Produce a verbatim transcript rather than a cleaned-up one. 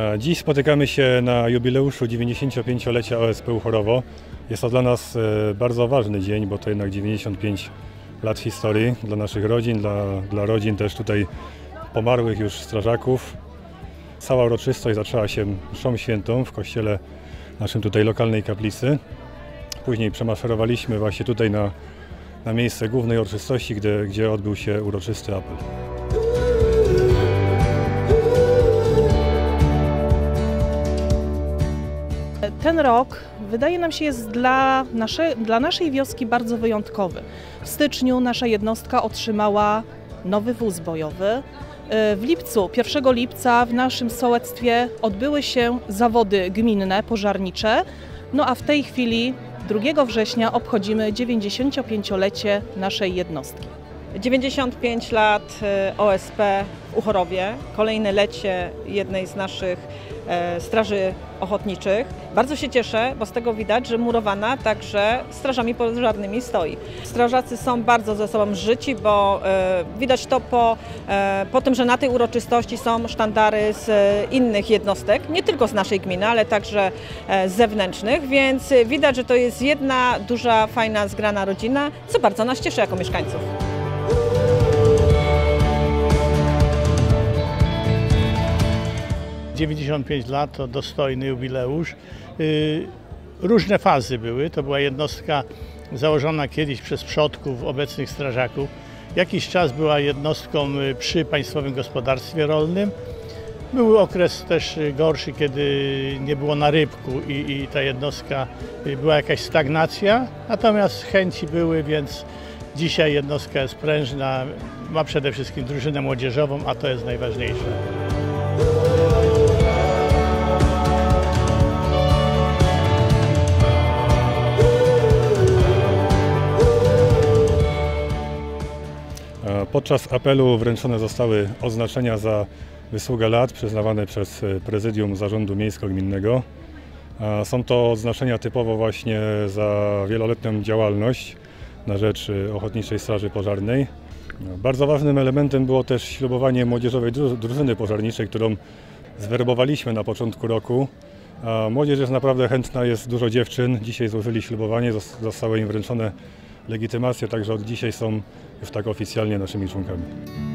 Dziś spotykamy się na jubileuszu dziewięćdziesięciopięciolecia O S P Uchorowo. Jest to dla nas bardzo ważny dzień, bo to jednak dziewięćdziesiąt pięć lat historii dla naszych rodzin, dla, dla rodzin też tutaj pomarłych już strażaków. Cała uroczystość zaczęła się mszą świętą w kościele naszym tutaj lokalnej kaplicy. Później przemaszerowaliśmy właśnie tutaj na, na miejsce głównej uroczystości, gdzie, gdzie odbył się uroczysty apel. Ten rok wydaje nam się jest dla, nasze, dla naszej wioski bardzo wyjątkowy. W styczniu nasza jednostka otrzymała nowy wóz bojowy. W lipcu, pierwszego lipca w naszym sołectwie odbyły się zawody gminne, pożarnicze. No a w tej chwili drugiego września obchodzimy dziewięćdziesięciopięciolecie naszej jednostki. dziewięćdziesiąt pięć lat O S P w Uchorowie, kolejne lecie jednej z naszych straży ochotniczych. Bardzo się cieszę, bo z tego widać, że murowana także strażami pożarnymi stoi. Strażacy są bardzo ze sobą życi, bo widać to po, po tym, że na tej uroczystości są sztandary z innych jednostek, nie tylko z naszej gminy, ale także z zewnętrznych, więc widać, że to jest jedna duża, fajna, zgrana rodzina, co bardzo nas cieszy jako mieszkańców. dziewięćdziesiąt pięć lat to dostojny jubileusz. Różne fazy były. To była jednostka założona kiedyś przez przodków obecnych strażaków. Jakiś czas była jednostką przy Państwowym Gospodarstwie Rolnym. Był okres też gorszy, kiedy nie było narybku i, i ta jednostka była jakaś stagnacja. Natomiast chęci były, więc dzisiaj jednostka jest prężna. Ma przede wszystkim drużynę młodzieżową, a to jest najważniejsze. Podczas apelu wręczone zostały oznaczenia za wysługę lat przyznawane przez Prezydium Zarządu Miejsko-Gminnego. Są to odznaczenia typowo właśnie za wieloletnią działalność na rzecz Ochotniczej Straży Pożarnej. Bardzo ważnym elementem było też ślubowanie młodzieżowej drużyny pożarniczej, którą zwerbowaliśmy na początku roku. Młodzież jest naprawdę chętna, jest dużo dziewczyn. Dzisiaj złożyli ślubowanie, zostały im wręczone legitymacje, także od dzisiaj są już tak oficjalnie naszymi członkami.